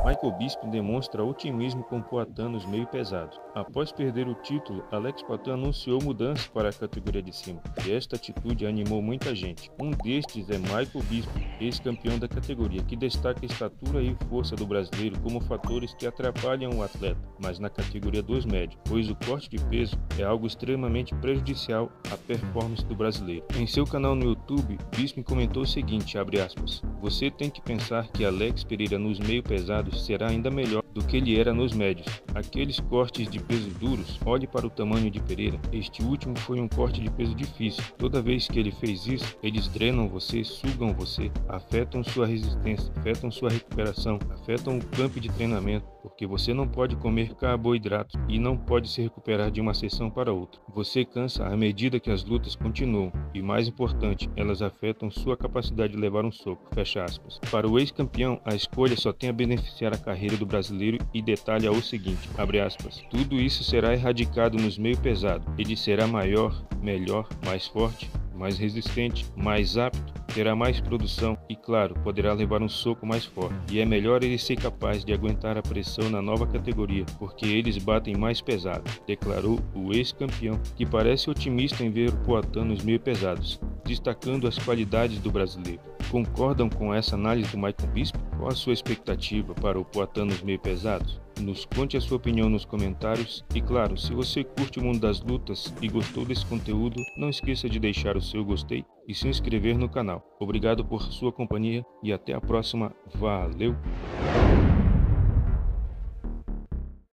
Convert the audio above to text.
Michael Bisping demonstra otimismo com Poatan nos meio pesados. Após perder o título, Alex Poatan anunciou mudanças para a categoria de cima, e esta atitude animou muita gente. Um destes é Michael Bisping, ex-campeão da categoria, que destaca a estatura e força do brasileiro como fatores que atrapalham o atleta, mas na categoria dos médios, pois o corte de peso é algo extremamente prejudicial à performance do brasileiro. Em seu canal no YouTube, Bisping comentou o seguinte, abre aspas, "Você tem que pensar que Alex Pereira nos meio pesados será ainda melhor do que ele era nos médios. Aqueles cortes de peso duros, olhe para o tamanho de Pereira. Este último foi um corte de peso difícil. Toda vez que ele fez isso, eles drenam você, sugam você, afetam sua resistência, afetam sua recuperação, afetam o campo de treinamento, porque você não pode comer carboidratos e não pode se recuperar de uma sessão para outra. Você cansa à medida que as lutas continuam e, mais importante, elas afetam sua capacidade de levar um soco." Fecha aspas. Para o ex-campeão, a escolha só tem a beneficiar a carreira do brasileiro e detalha o seguinte, abre aspas, "Tudo isso será erradicado nos meio pesado. Ele será maior, melhor, mais forte, mais resistente, mais apto, terá mais produção e, claro, poderá levar um soco mais forte. E é melhor ele ser capaz de aguentar a pressão na nova categoria, porque eles batem mais pesado", declarou o ex-campeão, que parece otimista em ver o Poatan nos meio pesados, destacando as qualidades do brasileiro. Concordam com essa análise do Michael Bisping? Qual a sua expectativa para o Poatan nos meio pesados? Nos conte a sua opinião nos comentários e, claro, se você curte o mundo das lutas e gostou desse conteúdo, não esqueça de deixar o seu gostei e se inscrever no canal. Obrigado por sua companhia e até a próxima. Valeu!